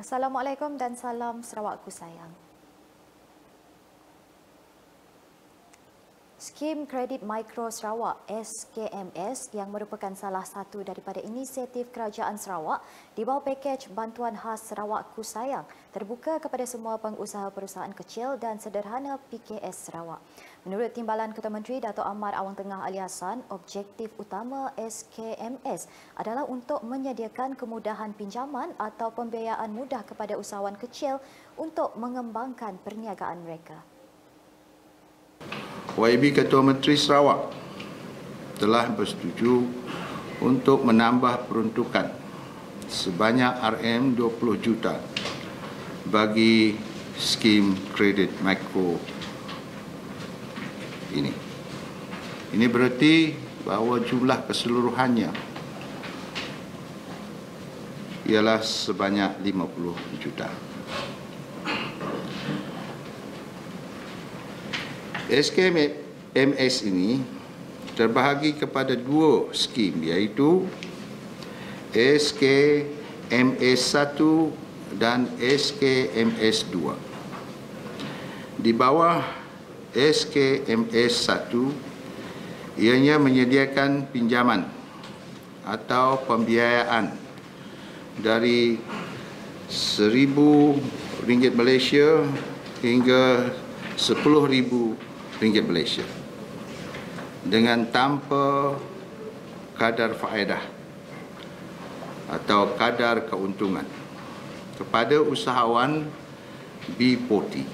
Assalamualaikum dan salam Sarawakku sayang. Skim Kredit Mikro Sarawak (SKMS) yang merupakan salah satu daripada inisiatif Kerajaan Sarawak di bawah pakej Bantuan Khas Sarawakku Sayang terbuka kepada semua pengusaha perusahaan kecil dan sederhana PKS Sarawak. Menurut Timbalan Ketua Menteri Dato' Ahmad Awang Tengah Ali Hassan, objektif utama SKMS adalah untuk menyediakan kemudahan pinjaman atau pembiayaan mudah kepada usahawan kecil untuk mengembangkan perniagaan mereka. YB Ketua Menteri Sarawak telah bersetuju untuk menambah peruntukan sebanyak RM20 juta bagi skim kredit mikro ini. Ini berarti bahawa jumlah keseluruhannya ialah sebanyak 50 juta. SKMS ini terbahagi kepada dua skim, iaitu SKMS 1 dan SKMS 2. Di bawah SKMS 1, ianya menyediakan pinjaman atau pembiayaan dari RM1,000 Malaysia hingga RM10,000 Malaysia dengan tanpa kadar faedah atau kadar keuntungan kepada usahawan B40.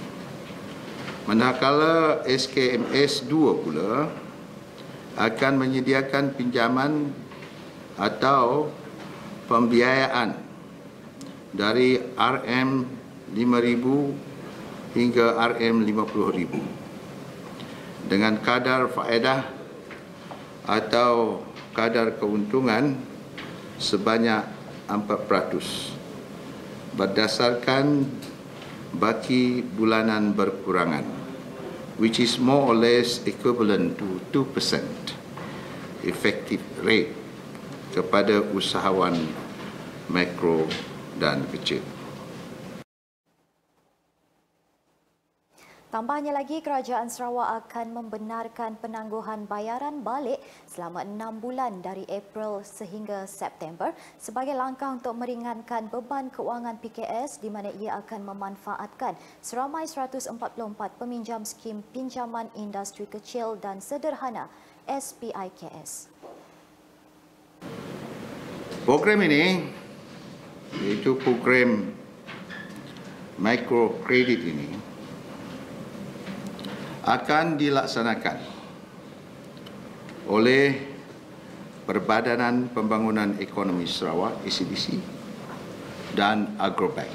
Manakala SKMS 2 pula akan menyediakan pinjaman atau pembiayaan dari RM5,000 hingga RM50,000 dengan kadar faedah atau kadar keuntungan sebanyak 4% berdasarkan baki bulanan berkurangan, which is more or less equivalent to 2% effective rate kepada usahawan mikro dan kecil. Tambahnya lagi, Kerajaan Sarawak akan membenarkan penangguhan bayaran balik selama 6 bulan dari April sehingga September sebagai langkah untuk meringankan beban keuangan PKS di mana ia akan memanfaatkan seramai 144 peminjam skim pinjaman industri kecil dan sederhana SPIKS. Program ini, iaitu program mikrokredit ini, akan dilaksanakan oleh Perbadanan Pembangunan Ekonomi Sarawak (ECDC) dan Agrobank.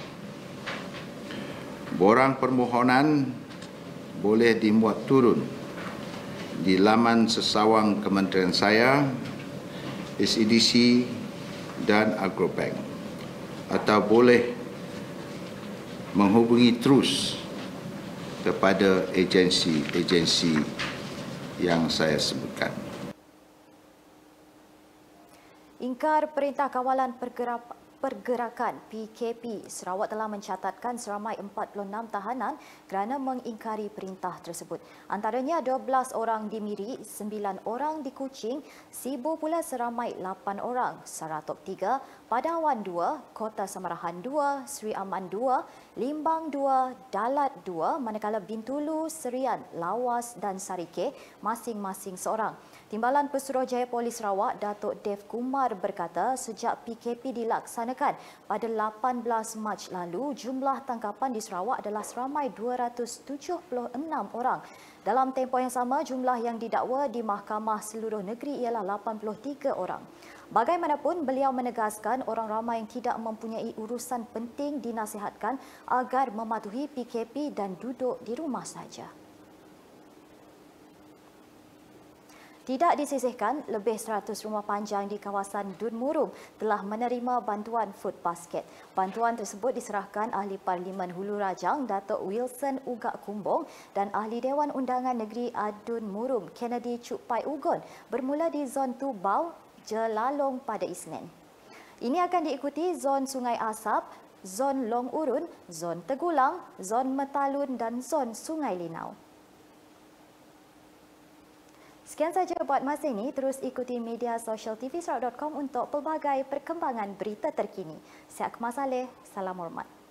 Borang permohonan boleh dimuat turun di laman sesawang kementerian saya, ECDC dan Agrobank, atau boleh menghubungi terus kepada agensi-agensi yang saya sebutkan. Ingkar Perintah Kawalan Pergerakan PKP, Sarawak telah mencatatkan seramai 46 tahanan kerana mengingkari perintah tersebut. Antaranya 12 orang di Miri, 9 orang di Kuching, Sibu pula seramai 8 orang, Saratop 3, Padawan 2, Kota Samarahan 2, Sri Aman 2, Limbang 2, Dalat 2, manakala Bintulu, Serian, Lawas dan Sarike masing-masing seorang. Timbalan Pesuruhjaya Polis Sarawak, Datuk Dev Kumar berkata sejak PKP dilaksanakan pada 18 Mac lalu, jumlah tangkapan di Sarawak adalah seramai 276 orang. Dalam tempoh yang sama, jumlah yang didakwa di mahkamah seluruh negeri ialah 83 orang. Bagaimanapun, beliau menegaskan orang ramai yang tidak mempunyai urusan penting dinasihatkan agar mematuhi PKP dan duduk di rumah saja. Tidak disisihkan, lebih 100 rumah panjang di kawasan Dun Murum telah menerima bantuan food basket. Bantuan tersebut diserahkan Ahli Parlimen Hulu Rajang, Datuk Wilson Ugak Kumbong dan Ahli Dewan Undangan Negeri Adun Murum, Kennedy Cuk Pai Ugon bermula di Zon Tubau, Jelalong pada Isnin. Ini akan diikuti Zon Sungai Asap, Zon Long Urun, Zon Tegulang, Zon Metalun dan Zon Sungai Linau. Sekian saja buat masa ini. Terus ikuti media sosial tvsarawak.com untuk pelbagai perkembangan berita terkini. Saya Akmal Saleh, salam hormat.